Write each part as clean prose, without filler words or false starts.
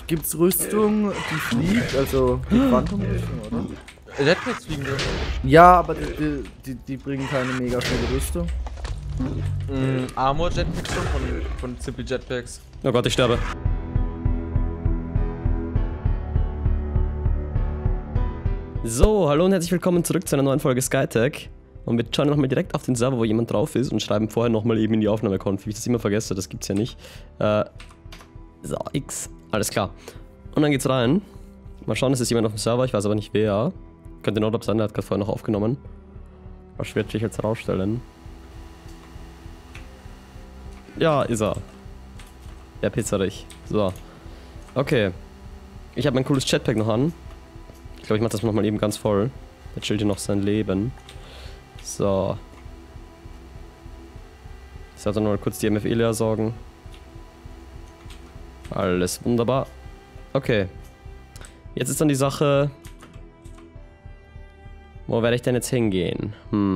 Gibt's Rüstung, die fliegt, also die Quantum-Rüstung, oder? Jetpacks fliegen dürfen. Ja, aber die bringen keine mega schnelle Rüstung. Armor Jetpacks schon von Simply Jetpacks. Oh Gott, ich sterbe. So, hallo und herzlich willkommen zurück zu einer neuen Folge Skytech. Und wir schauen nochmal direkt auf den Server, wo jemand drauf ist und schreiben vorher nochmal eben in die Aufnahmekonf, wie ich das immer vergesse, das gibt's ja nicht. So, X, alles klar. Und dann geht's rein. Mal schauen, es ist jemand auf dem Server, ich weiß aber nicht wer. Könnte Nordab sein, der hat gerade vorher noch aufgenommen. Was wird sich jetzt rausstellen? Ja, ist er. Der Pizzerich. So. Okay. Ich habe mein cooles Jetpack noch an. Ich glaube, ich mache das nochmal eben ganz voll. Jetzt chillt hier noch sein Leben. So. Ich sollte noch mal kurz die MFE leer sorgen. Alles wunderbar. Okay. Jetzt ist dann die Sache. Wo werde ich denn jetzt hingehen?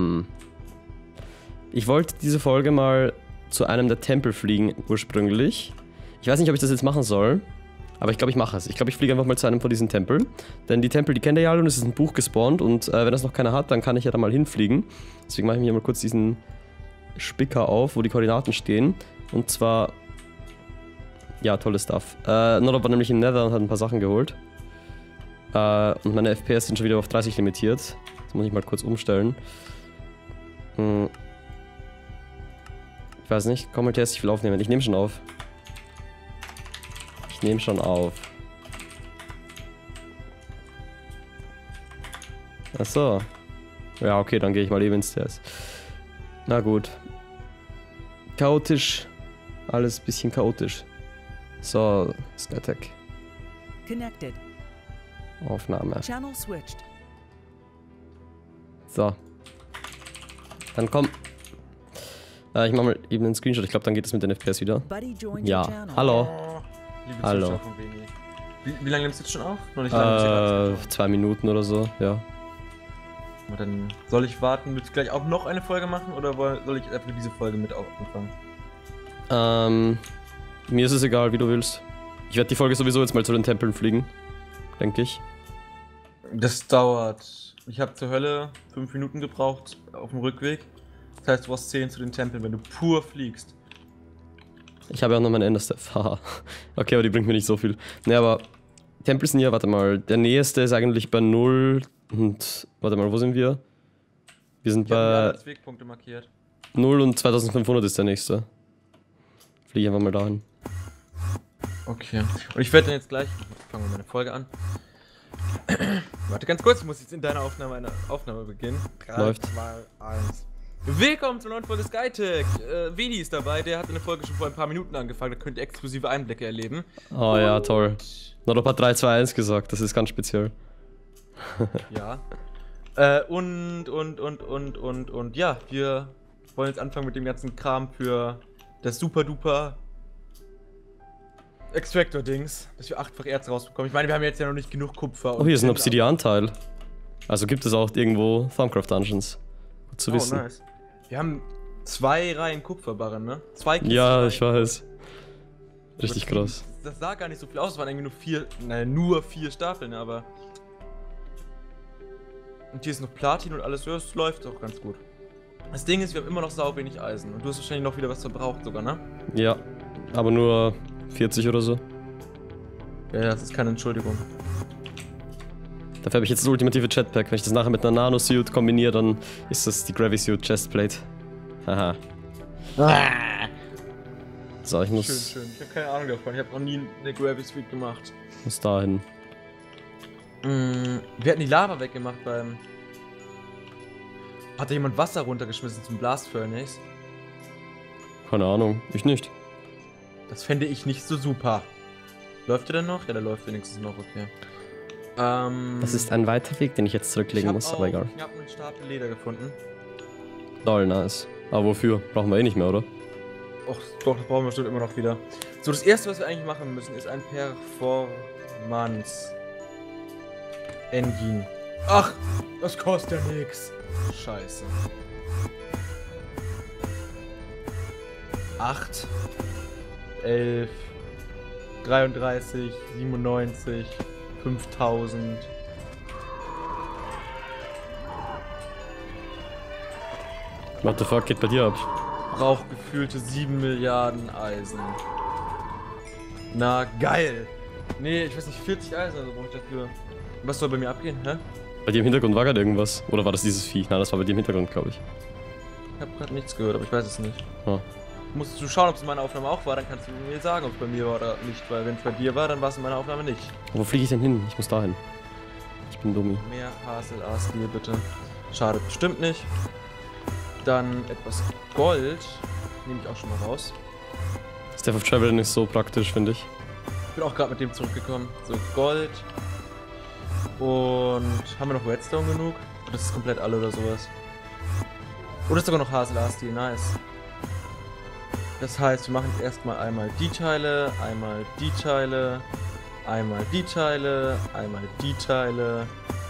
Ich wollte diese Folge mal zu einem der Tempel fliegen, ursprünglich. Ich weiß nicht, ob ich das jetzt machen soll. Aber ich glaube, ich mache es. Ich glaube, ich fliege einfach mal zu einem von diesen Tempeln. Denn die Tempel, die kennt ihr ja alle und es ist ein Buch gespawnt. Und wenn das noch keiner hat, dann kann ich ja da mal hinfliegen. Deswegen mache ich mir hier mal kurz diesen Spicker auf, wo die Koordinaten stehen. Und zwar... Ja, tolles Stuff. Nordab war nämlich im Nether und hat ein paar Sachen geholt. Und meine FPS sind schon wieder auf 30 limitiert. Das muss ich mal kurz umstellen. Ich weiß nicht, komm mal Test, ich will aufnehmen. Ich nehme schon auf. Ich nehme schon auf. Achso. Ja, okay, dann gehe ich mal eben ins Test. Na gut. Chaotisch. Alles ein bisschen chaotisch. So, Skytech. Connected. Aufnahme. Channel switched. So. Dann komm. Ich mach mal eben einen Screenshot. Ich glaube, dann geht es mit den FPS wieder. Buddy joined Ja. your channel. Hallo. Liebe Hallo. Zuschauer von Beni. Wie lange nimmst du jetzt schon auf? Noch nicht lange. 2 Minuten oder so, ja. Und dann soll ich warten, willst du gleich auch noch eine Folge machen oder soll ich einfach diese Folge mit anfangen? Mir ist es egal, wie du willst. Ich werde die Folge sowieso jetzt mal zu den Tempeln fliegen. Denke ich. Das dauert. Ich habe zur Hölle 5 Minuten gebraucht auf dem Rückweg. Das heißt, du brauchst 10 zu den Tempeln, wenn du pur fliegst. Ich habe ja auch noch meine Enderstep. Haha. Okay, aber die bringt mir nicht so viel. Ne, aber Tempel sind ja, warte mal, der nächste ist eigentlich bei 0 und, warte mal, wo sind wir? Wir sind Ich habe mir alle bei als Wegpunkte markiert. 0 und 2500 ist der nächste. Fliege ich einfach mal dahin. Okay. Und ich werde dann jetzt gleich, fangen wir meine Folge an. Warte ganz kurz, ich muss jetzt in deiner Aufnahme eine Aufnahme beginnen. 3, Läuft. 2, 1. Willkommen zur neuen Folge Skytech. Vedi ist dabei, der hat eine Folge schon vor ein paar Minuten angefangen, da könnt ihr exklusive Einblicke erleben. Oh ja, toll. Nordop hat 3, 2, 1 gesagt, das ist ganz speziell. Ja. Und ja, wir wollen jetzt anfangen mit dem ganzen Kram für das super duper Extractor-Dings, dass wir 8-fach Erz rausbekommen. Ich meine, wir haben jetzt ja noch nicht genug Kupfer. Oh, hier ist ein Obsidian-Teil. Also gibt es auch irgendwo Thaumcraft-Dungeons. Gut zu wissen. Nice. Wir haben 2 Reihen Kupferbarren, ne? 2 Kisten. Ja, ich weiß. Richtig krass. Das sah gar nicht so viel aus, es waren irgendwie nur 4 Stapeln, aber... Und hier ist noch Platin und alles, ja, es läuft auch ganz gut. Das Ding ist, wir haben immer noch sau wenig Eisen und du hast wahrscheinlich noch wieder was verbraucht sogar, ne? Ja, aber nur 40 oder so. Ja, das ist keine Entschuldigung. Dafür habe ich jetzt das ultimative Jetpack. Wenn ich das nachher mit einer Nano-Suit kombiniere, dann ist das die Gravisuit Chestplate. Haha. So, ich muss... Schön. Ich habe keine Ahnung davon. Ich habe noch nie eine Gravisuit gemacht. Muss dahin. Wir hatten die Lava weggemacht beim... Hat da jemand Wasser runtergeschmissen zum Blast Furnace? Keine Ahnung, ich nicht. Das fände ich nicht so super. Läuft der denn noch? Ja, der läuft wenigstens noch, okay. Das ist ein weiter Weg, den ich jetzt zurücklegen muss, aber egal. Ich habe einen Stapel Leder gefunden. Lol, nice. Aber wofür? Brauchen wir eh nicht mehr, oder? Och, doch, das brauchen wir bestimmt immer noch wieder. So, das erste, was wir eigentlich machen müssen, ist ein Performance Engine. Ach, das kostet ja nix. Scheiße. 8, 11, 33, 97, 5000. What the fuck geht bei dir ab? Braucht gefühlte 7 Milliarden Eisen. Na, geil. Nee, ich weiß nicht, 40 Eisen, also brauche ich dafür. Was soll bei mir abgehen, hä? Bei dir im Hintergrund war gerade irgendwas. Oder war das dieses Vieh? Nein, das war bei dir im Hintergrund, glaube ich. Ich habe gerade nichts gehört, aber ich weiß es nicht. Ah. Musst du schauen, ob es in meiner Aufnahme auch war, dann kannst du mir sagen, ob es bei mir war oder nicht. Weil wenn es bei dir war, dann war es in meiner Aufnahme nicht. Wo fliege ich denn hin? Ich muss dahin. Ich bin Dummi. Mehr Hasel-Astil bitte. Schade, bestimmt nicht. Dann etwas Gold. Nehme ich auch schon mal raus. Step of Travel ist so praktisch, finde ich. Ich bin auch gerade mit dem zurückgekommen. So, Gold. Und haben wir noch Redstone genug? Das ist komplett alle oder sowas. Oder ist sogar noch Hasel-Astil, nice. Das heißt, wir machen jetzt erstmal einmal die Teile, einmal die Teile, einmal die Teile, einmal die Teile.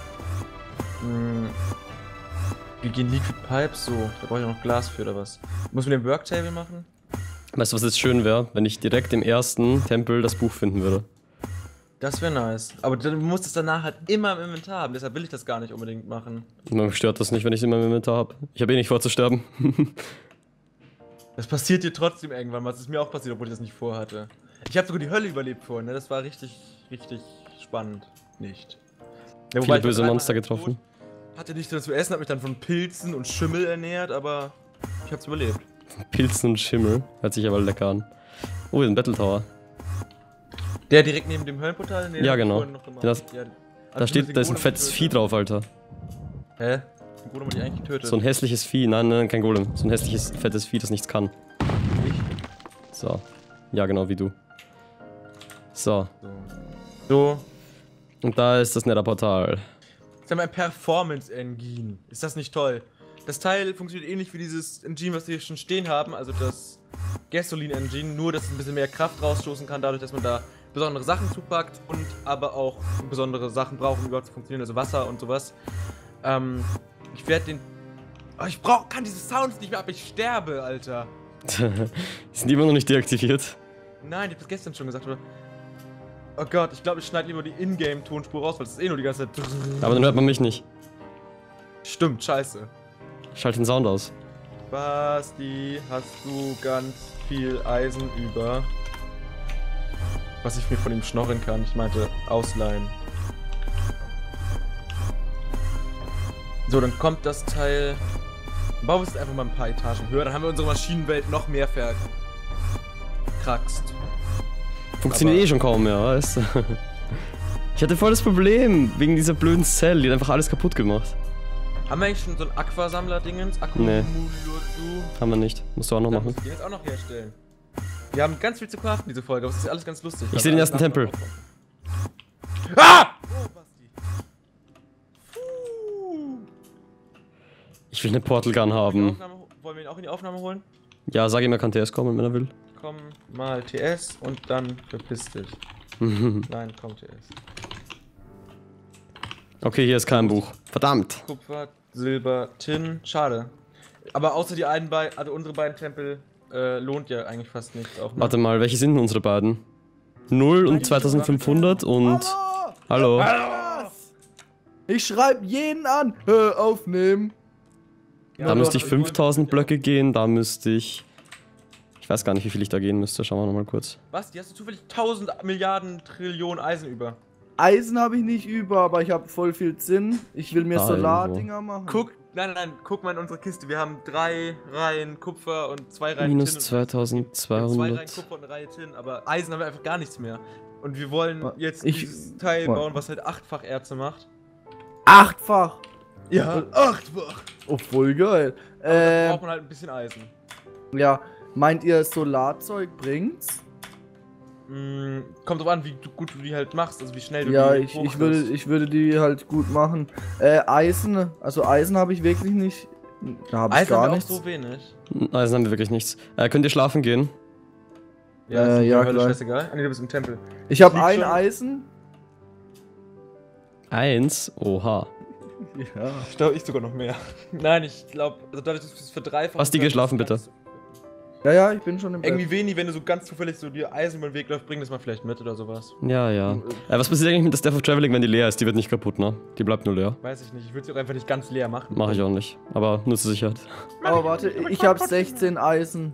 Wir gehen Liquid Pipes, so. Da brauche ich noch Glas für oder was? Muss man den Worktable machen? Weißt du, was jetzt schön wäre? Wenn ich direkt im ersten Tempel das Buch finden würde. Das wäre nice. Aber du musst es danach halt immer im Inventar haben, deshalb will ich das gar nicht unbedingt machen. Mir stört das nicht, wenn ich es in meinem Inventar habe. Ich habe eh nicht vor zu sterben. Das passiert dir trotzdem irgendwann, was ist mir auch passiert, obwohl ich das nicht vorhatte. Ich habe sogar die Hölle überlebt vorhin, ne? Das war richtig, richtig spannend. Nicht. Ja, Viele ich war böse dreimal Monster halt getroffen. tot, hatte nichts zu essen, hab mich dann von Pilzen und Schimmel ernährt, aber ich hab's überlebt. Pilzen und Schimmel. Hört sich aber lecker an. Oh, hier ist ein Battle Tower. Der direkt neben dem Höllenportal? Nee, Ja, hab ich genau. vorhin noch gemacht. Das- Ja, Da steht, da ist ein fettes Vieh drauf, Alter. Hä? Den Golem hab ich eigentlich getötet. So ein hässliches Vieh. Nein, nein, kein Golem. So ein hässliches, fettes Vieh, das nichts kann. So. Ja, genau wie du. So. So. Und da ist das Nether-Portal. Jetzt haben wir ein Performance-Engine. Ist das nicht toll? Das Teil funktioniert ähnlich wie dieses Engine, was wir hier schon stehen haben, also das Gasoline-Engine, nur dass es ein bisschen mehr Kraft rausstoßen kann, dadurch, dass man da besondere Sachen zupackt und aber auch besondere Sachen braucht, um überhaupt zu funktionieren, also Wasser und sowas. Ich werde den... Oh, ich kann diese Sounds nicht mehr ab, ich sterbe, Alter. Die sind immer noch nicht deaktiviert. Nein, ich hab das gestern schon gesagt, oder? Oh Gott, ich glaube, ich schneide lieber die Ingame-Tonspur raus, weil es ist eh nur die ganze Zeit... Aber dann hört man mich nicht. Stimmt, scheiße. Schalt den Sound aus. Basti, hast du ganz viel Eisen über? Was ich mir von ihm schnorren kann. Ich meinte, ausleihen. So, dann kommt das Teil... Bauen wir es einfach mal ein paar Etagen höher, dann haben wir unsere Maschinenwelt noch mehr verkraxt. Funktioniert Aber- eh schon kaum mehr, weißt du? Ich hatte voll das Problem, wegen dieser blöden Cell, die hat einfach alles kaputt gemacht. Haben wir eigentlich schon so ein Aquasammler-Dingens? Nee. Haben wir nicht. Musst du auch noch machen. Müssen wir jetzt auch noch herstellen. Wir haben ganz viel zu craften, diese Folge, aber es ist alles ganz lustig. Ich sehe den ersten Tempel. Ah! Oh, Basti. Ich will eine Portal Gun haben. Wollen wir ihn auch in die Aufnahme holen? Ja, sag ihm, er kann TS kommen, wenn er will. Komm mal TS und dann verpiss dich. Nein, komm TS. Okay, hier ist kein Buch. Verdammt. Kupfer, Silber, Tin, schade. Aber außer die einen beiden, also unsere beiden Tempel, lohnt ja eigentlich fast nichts auch. Ne? Warte mal, welche sind denn unsere beiden? 0 und 2500 und... Hallo. Ich schreibe jeden an. Aufnehmen. Da müsste ich 5000 Blöcke gehen, da müsste ich... Ich weiß gar nicht, wie viel ich da gehen müsste. Schauen wir nochmal kurz. Was? Die hast du zufällig 1000 Milliarden Trillionen Eisen über? Eisen habe ich nicht über, aber ich habe voll viel Zinn. Ich will mir Da Solardinger machen. Guck, nein, guck mal in unsere Kiste. Wir haben 3 Reihen Kupfer und 2 Reihen Minus Tin. und- 2 Reihen 2200. Kupfer und eine Reihe Tin, aber Eisen haben wir einfach gar nichts mehr. Und wir wollen jetzt Ich- dieses Teil bauen, was halt 8-fach Erze macht. 8-fach. Ja, 8-fach. Oh, voll geil. Aber da braucht man halt ein bisschen Eisen. Ja, meint ihr Solarzeug bringt's? Kommt drauf an, wie gut du die halt machst, also wie schnell du Ja, die ich würde die halt gut machen. Eisen, also Eisen habe ich wirklich nicht. Da habe ich Eisen gar haben wir auch nichts. so wenig. Eisen haben wir wirklich nichts. Könnt ihr schlafen gehen? Ja, ist ja, Hölle klar. scheißegal. Ah, nee, du bist im Tempel. Ich habe Liegt ein schon. Eisen. 1? Oha. Ja. Ich glaube, ich sogar noch mehr. Nein, ich glaube, also dadurch, dass es für 3-fach. Basti, geh schlafen, bitte. Ja, ich bin schon im Bett. Irgendwie wenig, wenn du so ganz zufällig so dir Eisen über den Weg läuft, bring das mal vielleicht mit oder sowas. Ja. Was passiert eigentlich mit der Staff of Traveling, wenn die leer ist? Die wird nicht kaputt, ne? Die bleibt nur leer. Weiß ich nicht, ich würde sie auch einfach nicht ganz leer machen. Mach ich auch nicht. Aber nur zur Sicherheit. Aber warte, ich habe 16 Eisen.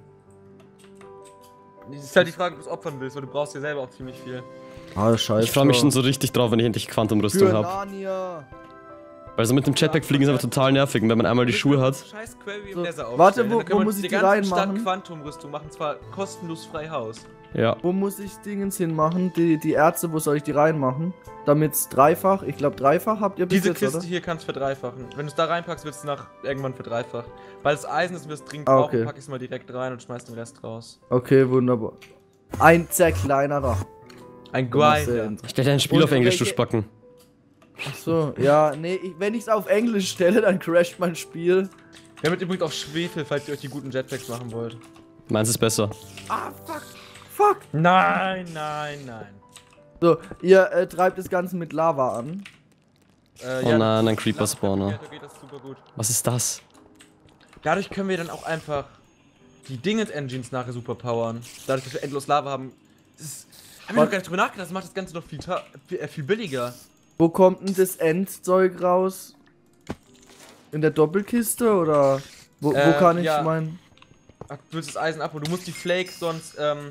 Es ist halt die Frage, ob du es opfern willst, weil du brauchst ja selber auch ziemlich viel. Ah, scheiße. Ich freue mich schon so richtig drauf, wenn ich endlich Quantum-Rüstung für habe. Narnia. Weil so mit dem Jetpack fliegen ist einfach total nervig. Und wenn man einmal die Schuhe hat. Scheiß Quarry im So, Nether aufstellen. warte, Dann wo können wir muss uns ich die ganze Stadt reinmachen? Quantum-Rüstung machen, zwar kostenlos frei Haus. Ja. Wo muss ich Dingens hinmachen? Die Erze, wo soll ich die reinmachen? Damit's dreifach, ich glaube dreifach habt ihr bis Diese jetzt, Kiste oder? hier kannst du verdreifachen. Wenn du es da reinpackst, wird es irgendwann verdreifacht. Weil das Eisen ist, wir es dringend Ah, brauchen, okay. pack ich es mal direkt rein und schmeiß den Rest raus. Okay, wunderbar. Ein zerkleinerer. Ein Grinder. Grinder. Stell dir ein Spiel Und auf Englisch, du welche- Spacken. Achso, ja, nee, wenn ich's auf Englisch stelle, dann crasht mein Spiel. Wir haben mit übrigens auch Schwefel, falls ihr euch die guten Jetpacks machen wollt. Meins ist besser. Ah, fuck. Nein. So, ihr treibt das Ganze mit Lava an. Oh nein, ein Creeper-Spawner. Da geht das super gut. Was ist das? Dadurch können wir dann auch einfach die Dingens-Engines nachher super powern. Dadurch, dass wir endlos Lava haben. Haben wir noch gar nicht drüber nachgedacht, das macht das Ganze noch viel billiger. Wo kommt denn das Endzeug raus? In der Doppelkiste oder wo kann ich ja. mein... Ach, du willst das Eisen ab und du musst die Flakes sonst,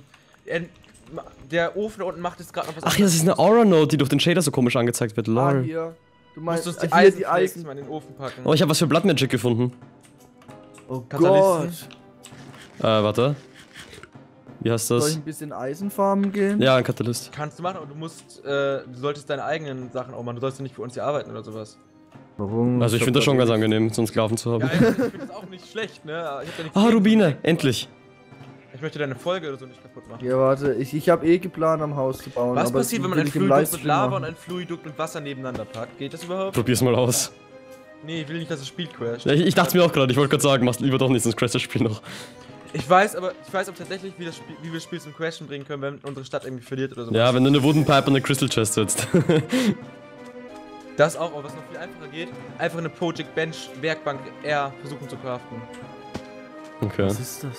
der Ofen da unten macht jetzt gerade noch was Ach ja, das ist eine Aura-Note, die durch den Shader so komisch angezeigt wird. Ah, Lol. hier. Du Du meinst musst uns die hier die Eisenflakes Eisen... mal in den Ofen packen. Oh, ich habe was für Blood Magic gefunden. Oh Katalysten. Gott. Warte. Wie heißt Soll ich das? ein bisschen Eisenfarmen gehen? Ja, ein Katalyst. Kannst du machen, aber du solltest deine eigenen Sachen auch machen. Du sollst ja nicht für uns hier arbeiten oder sowas. Warum? Also ich finde das schon ganz angenehm, so einen Sklaven zu haben. Ja, ich finde das auch nicht schlecht, ne? Ich hab ja nichts Ah, gegen- Rubine, endlich. Ich möchte deine Folge oder so nicht kaputt machen. Ja, warte, ich habe eh geplant, am Haus zu bauen. Was aber passiert, das wenn man will ein ich im Fluidukt mit Livestream Lava machen. und ein Fluidukt mit Wasser nebeneinander packt? Geht das überhaupt? Probier's mal aus. Nee, ich will nicht, dass das Spiel crasht. Ja, ich dachte mir auch gerade, ich wollte gerade sagen, machst lieber doch nicht, sonst crasht das Spiel noch. Ich weiß aber tatsächlich, wie wir das Spiel zum Crashen bringen können, wenn unsere Stadt irgendwie verliert oder so. Ja, wenn du eine Wooden Pipe und eine Crystal Chest setzt. Das auch, aber was noch viel einfacher geht, einfach eine Project Bench Werkbank R versuchen zu craften. Okay. Was ist das?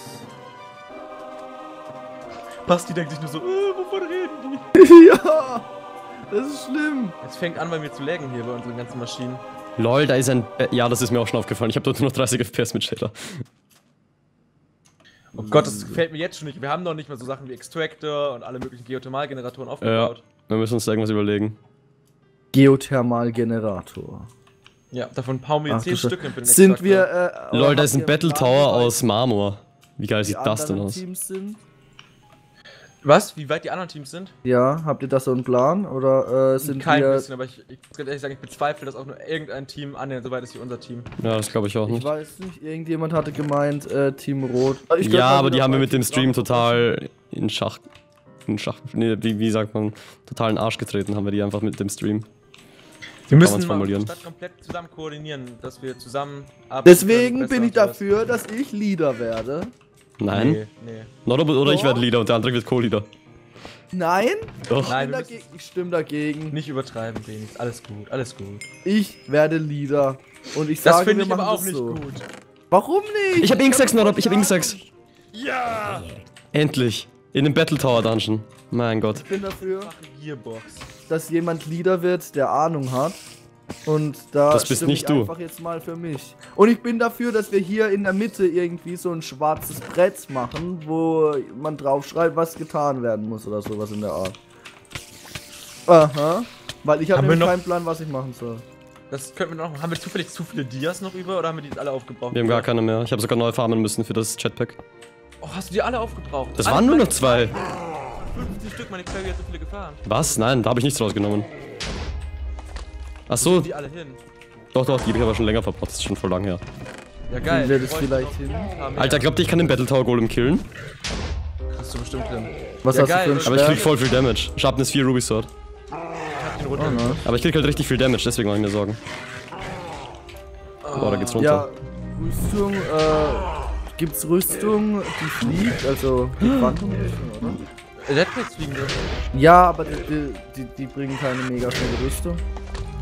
Basti denkt sich nur so, wovon reden die? Ja! Das ist schlimm! Es fängt an bei mir zu laggen hier bei unseren ganzen Maschinen. Lol, da ist ein... Ja, das ist mir auch schon aufgefallen. Ich habe dort nur noch 30 FPS mit Shader. Oh Gott, das gefällt mir jetzt schon nicht. Wir haben noch nicht mal so Sachen wie Extractor und alle möglichen Geothermalgeneratoren Ja, aufgebaut. wir müssen uns da irgendwas überlegen. Geothermalgenerator. Ja, davon hauen wir Ach, 10 du Stück für den Sind Extractor. wir, Lol, da habt ist ein ihr Battle Plan, Tower wie weit aus Marmor. Wie geil die sieht das denn anderen aus? Teams sind? Was? Wie weit die anderen Teams sind? Ja, habt ihr da so einen Plan? Oder sind Kein wir... bisschen, aber ich muss ganz ehrlich sagen, ich bezweifle, dass auch nur irgendein Team annähernd so weit ist wie unser Team. Ja, das glaube ich auch Ich nicht. weiß nicht, irgendjemand hatte gemeint, Team Rot. Ich könnte Ja, mal aber die wieder haben wir bei mit dem Team Stream Blau total in Schach... Nee, wie sagt man? Total in den Arsch getreten haben wir die einfach mit dem Stream. Wir man's müssen mal formulieren. unsere Stadt komplett zusammen koordinieren, dass wir zusammen arbeiten Deswegen können, bin ich besser und dafür, dass ich Leader werde. Nein. sowas. Nee. Oder ich Doch. werde Leader und der andere wird Co-Leader. Nein? Doch. Nein, wir Ich stimme dagegen. nicht übertreiben, Venix. Alles gut, alles gut. Ich werde Leader. Und ich Das sage, finde wir ich aber machen auch das nicht so. gut. Warum nicht? Ich hab Inksex, Norop, ich hab Inksex. Ja! Endlich. In dem Battle Tower Dungeon. Mein Gott. Ich bin dafür, Mache Gearbox. dass jemand Leader wird, der Ahnung hat. Und da Das bist stimme nicht ich du. einfach jetzt mal für mich. Und ich bin dafür, dass wir hier in der Mitte irgendwie so ein schwarzes Brett machen, wo man draufschreibt, was getan werden muss oder sowas in der Art. Aha. Weil ich habe Haben wir nämlich noch- keinen Plan, was ich machen soll. Das könnten wir noch. Haben wir zufällig zu viele Dias noch über oder haben wir die alle aufgebraucht? Wir haben gar keine mehr. Ich habe sogar neu farmen müssen für das Jetpack. Oh, hast du die alle aufgebraucht? Das Alle waren nur noch meine- 2. 50 Stück, meine Query hat so viele gefahren. Was? Nein, da habe ich nichts rausgenommen. Ach so. Die alle hin. Doch, die habe ich aber schon länger verbraucht. Das ist schon voll lang her. Ja, geil. Wie wäre das Wir bräuchten vielleicht noch hin? ein paar mehr. Alter, glaubt ihr, ich kann den Battle Tower Golem killen? Kriegst du bestimmt hin. Was Ja, hast geil, du für aber einen Aber ich krieg Stern? voll viel Damage. Sharpness 4 Ruby Sword. Ich hab den runter. Oh, ne? Aber ich krieg halt richtig viel Damage, deswegen mache ich mir Sorgen. Boah, da geht's Ja, runter. Rüstung, gibt's Rüstung, die fliegt, also die Quantum oder? Jetpacks fliegen dürfen. Ja, aber die bringen keine mega schnelle Rüstung.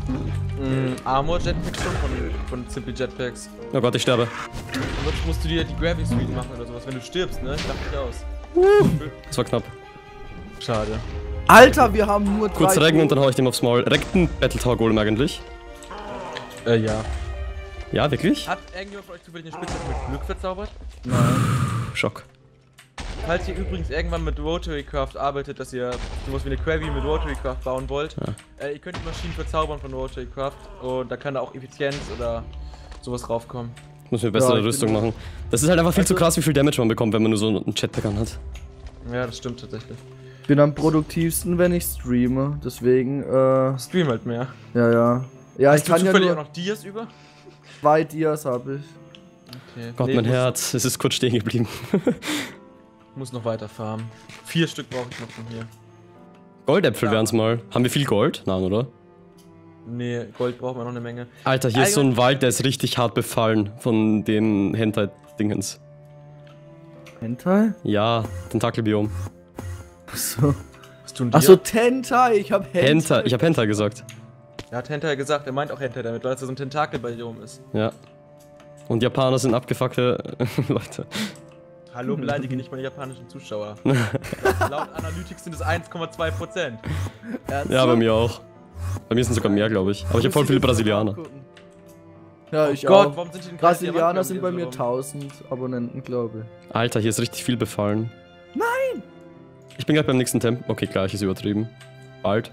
Armor Jetpacks schon von Simple Jetpacks. Oh Gott, ich sterbe. Sonst musst du dir die Gravity Suite machen oder sowas, wenn du stirbst, ne? Ich dachte nicht aus. Das war knapp. Schade. Alter, wir haben nur 3. Kurz reggen und dann hau ich dem aufs Maul. Reckt ein Battle Tower Golem eigentlich? Ja. Ja, wirklich? Hat irgendjemand von euch zufällig eine Spitzhacke mit Glück verzaubert? Schock. Falls ihr übrigens irgendwann mit Rotary Craft arbeitet, dass ihr sowas wie eine Query mit Rotary Craft bauen wollt, ihr könnt die Maschinen verzaubern von Rotary Craft und da kann da auch Effizienz oder sowas raufkommen. Ich muss mir bessere Ja, Rüstung machen. Das ist halt einfach viel zu krass, wie viel Damage man bekommt, wenn man nur so einen Jetpack anhat. Ja, das stimmt tatsächlich. Ich bin am produktivsten, wenn ich streame. Deswegen, Stream halt mehr. ja. Ja, Hast ich du kann ja zufällig nur auch noch Dias über? 2 Dias habe ich. Okay. Gott, mein Herz, es ist kurz stehen geblieben. Muss noch weiter farmen. 4 Stück brauche ich noch von hier. Goldäpfel wären's mal. Haben wir viel Gold? Nein, oder? Nee, Gold brauchen wir noch eine Menge. Alter, hier ist so ein Wald, der ist richtig hart befallen von dem Hentai-Dingens. Hentai? Ja, Tentakelbiom. Achso. Was tun die? Achso, Tentai, ich hab Hentai, ich hab Hentai gesagt. Er hat Hentai gesagt, er meint auch Hentai damit, weil es ja so ein Tentakelbiom ist. Ja. Und Japaner sind abgefuckte Leute. Hallo, beleidige nicht meine japanischen Zuschauer. Laut Analytics sind es 1,2%. Ja, bei mir auch. Bei mir sind sogar mehr, glaube ich. Aber ich habe voll viele Brasilianer. Ja, ich Gott, auch. warum sind die denn Brasilianer sind bei mir 1000 Abonnenten, glaube ich. Alter, hier ist richtig viel befallen. Nein! Ich bin gleich beim nächsten Tempel. Okay, gleich ist übertrieben. Bald.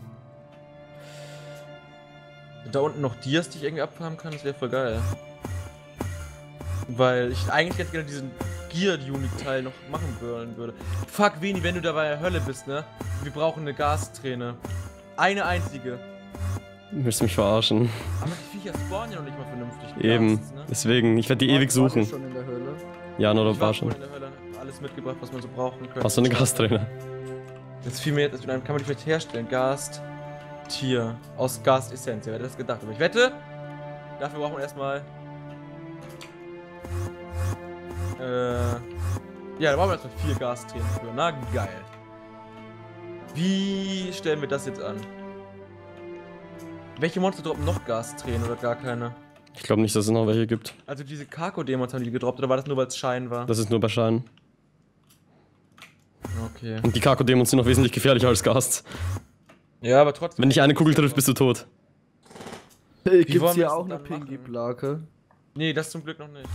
Da unten noch Dias, die ich irgendwie abfarmen kann, das wäre voll geil. Weil ich eigentlich ganz gerne diesen Gear-Unit-Teil noch machen wollen würde. Fuck, Veni, wenn du da bei der Hölle bist, ne? Wir brauchen eine Gasträne. Eine einzige. Willst du mich verarschen? Aber die Viecher spawnen ja noch nicht mal vernünftig. Eben. Gasts, ne? Deswegen, ich werde die ewig Wart ihr suchen. schon in der Hölle? Ja, nur Ich war war schon schon. in der Hölle, hab alles mitgebracht, was man so brauchen könnte. Hast du eine Gastrainer? Das ist viel mehr, das kann man die vielleicht herstellen. Gast-Tier. Aus Gast-Essenz, wer hätte das gedacht? Aber ich wette, dafür brauchen wir erstmal. Ja, da brauchen wir erstmal 4 Gastränen für. Na, geil. Wie stellen wir das jetzt an? Welche Monster droppen noch Gastränen oder gar keine? Ich glaube nicht, dass es noch welche gibt. Also diese Kako-Demos haben die gedroppt oder war das nur, weil es Schein war? Das ist nur bei Schein. Okay. Und die Kako-Dämons sind noch wesentlich gefährlicher als Ghasts. Ja, aber trotzdem. Wenn dich eine Kugel trifft, bist du tot. wollen Gibt's wir hier das auch denn eine dann machen? Pinky-Plake? Nee, das zum Glück noch nicht.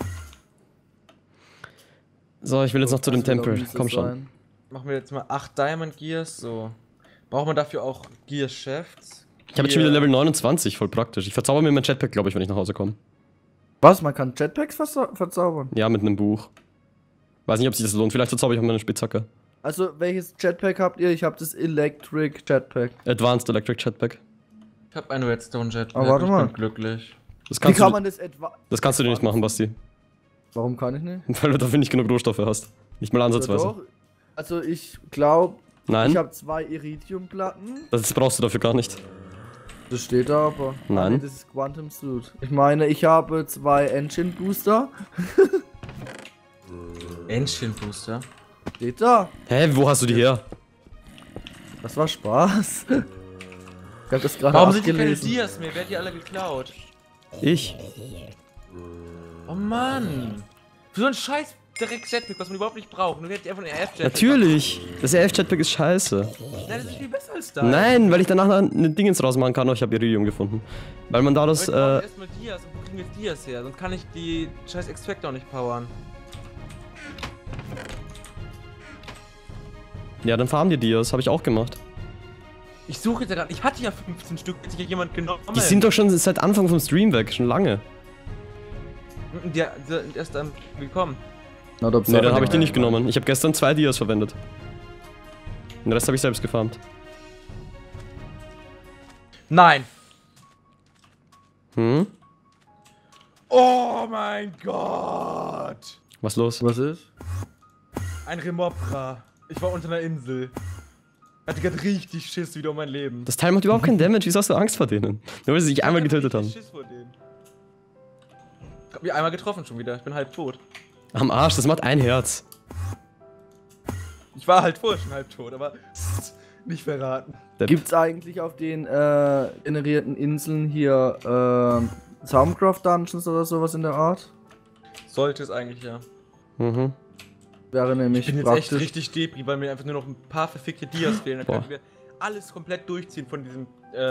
So, ich will jetzt noch zu dem Das wird Tempel. auch miese Komm schon. sein. Machen wir jetzt mal 8 Diamond Gears, so. Braucht man dafür auch Gear Shafts? Ich habe jetzt schon wieder Level 29, voll praktisch. Ich verzauber mir mein Jetpack, glaube ich, wenn ich nach Hause komme. Was? Man kann Jetpacks verzaubern? Ja, mit einem Buch. Weiß nicht, ob sich das lohnt. Vielleicht verzauber ich auch meine Spitzhacke. Also, welches Jetpack habt ihr? Ich habe das Electric Jetpack. Advanced Electric Jetpack. Ich habe einen Redstone Jetpack. Aber warte ich mal. bin glücklich. Das Wie kannst, kann du, man das etwa... das kannst du dir nicht machen, Basti. Warum kann ich nicht? Weil du dafür nicht genug Rohstoffe hast. Nicht mal ansatzweise. Ja, doch. Also, ich glaube, Nein, ich habe 2 Iridiumplatten. das brauchst du dafür gar nicht. Das steht da aber. Nein. Ah, nee, das ist Quantum Suit. Ich meine, ich habe 2 Engine Booster. Engine Booster. Steht da. Hä, wo hast du die her? Das war Spaß. Ich habe das gerade Warum sind die keine abgelesen. Dias mehr? Wer hat die alle geklaut? Ich. Oh Mann. Für so ein scheiß direkt Jetpack, was man überhaupt nicht braucht. Nur hätte einfach einen RF-Jetpack. Natürlich. Das RF-Jetpack ist scheiße. Nein, das ist viel besser als das. Nein, weil ich danach eine Dingens rausmachen kann. Oh, ich habe Iridium gefunden. Weil man da das, Aber jetzt erstmal Dias. Und wo kriegen wir jetzt Dias her? Sonst kann ich die scheiß Extractor nicht powern. Ja, dann farmen die Dias. Habe ich auch gemacht. Ich suche jetzt ja gerade. Ich hatte ja 15 Stück, hat sich ja jemand genommen. Die sind doch schon seit Anfang vom Stream weg. Schon lange. Die sind erst dann gekommen. Na, da Nee, dann habe ich die nicht genommen. Ich habe gestern 2 Dias verwendet. Den Rest habe ich selbst gefarmt. Nein. Hm? Oh mein Gott. Was los? Was ist? Ein Remobra. Ich war unter einer Insel. Hatte gerade richtig Schiss wieder um mein Leben. Das Teil macht überhaupt keinen Damage. Wieso hast du Angst vor denen? Nur weil sie sich einmal getötet haben. Schiss vor denen. Ich hab mich einmal getroffen schon wieder. Ich bin halb tot. Am Arsch, das macht ein Herz. Ich war halt vorher schon halb tot, aber Nicht verraten. Gibt's eigentlich auf den generierten Inseln hier Soundcraft Dungeons oder sowas in der Art? Sollte es eigentlich, ja. Mhm. Wäre nämlich Ich bin jetzt praktisch. echt richtig depri, weil mir einfach nur noch ein paar verfickte Dias fehlen. Dann Boah. können wir alles komplett durchziehen von diesem,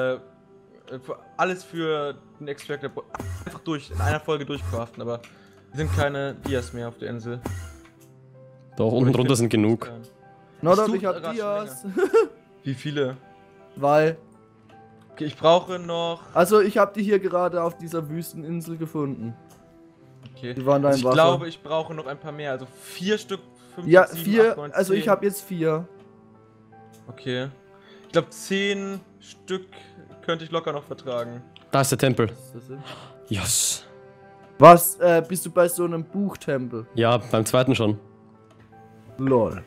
alles für den Extractor. Einfach durch, in einer Folge durchcraften, aber es sind keine Dias mehr auf der Insel. Doch, unten drunter sind genug. Not Ich ich suche hab gerade Dias. Wie viele? Weil. Okay, ich brauche noch. Also ich habe die hier gerade auf dieser Wüsteninsel gefunden. Okay. Die waren da Also im ich Wasser. glaube, ich brauche noch ein paar mehr. Also 4 Stück, 5, Ja, 7, 4. 8, 9, 10. Also ich habe jetzt 4. Okay. Ich glaube 10 Stück könnte ich locker noch vertragen. Da ist der Tempel. Was ist das denn? Yes. Was, bist du bei so einem Buchtempel? Ja, beim zweiten schon. Lol.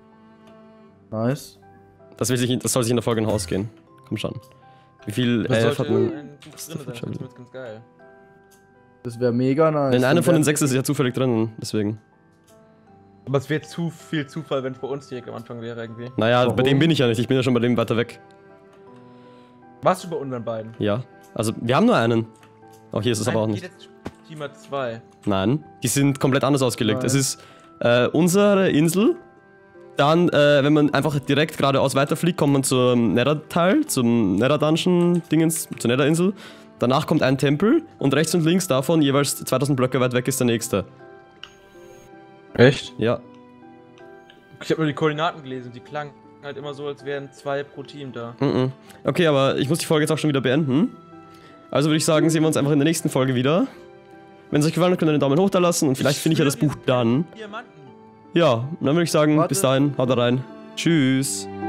Nice. Das soll sich in der Folge in Haus gehen. Komm schon. Wie viel Da sollte hat man? ein Buch drin sein, das wird ganz geil. Das wäre mega nice. Denn eine Dann von den werden- 6 ist ja zufällig drin, deswegen. Aber es wäre zu viel Zufall, wenn es bei uns direkt am Anfang wäre irgendwie. Naja, bei Warum? dem bin ich ja nicht. Ich bin ja schon bei dem weiter weg. Warst du bei unseren beiden? Ja. Also, wir haben nur einen. Oh, hier ist es aber auch nicht. Jetzt Teamer 2. Nein, die sind komplett anders ausgelegt. Nein. Es ist unsere Insel. Dann, wenn man einfach direkt geradeaus weiterfliegt, kommt man zum Nether-Teil, zum Nether-Dungeon-Dingens, zur Nether-Insel. Danach kommt ein Tempel und rechts und links davon, jeweils 2000 Blöcke weit weg, ist der nächste. Echt? Ja. Ich habe nur die Koordinaten gelesen, die klangen halt immer so, als wären 2 pro Team da. Mhm. Okay, aber ich muss die Folge jetzt auch schon wieder beenden. Also würde ich sagen, sehen wir uns einfach in der nächsten Folge wieder. Wenn es euch gefallen hat, könnt ihr einen Daumen hoch da lassen und vielleicht finde ich ja das Buch dann. Diamanten. Ja, dann würde ich sagen, Warte. bis dahin, haut rein. Tschüss.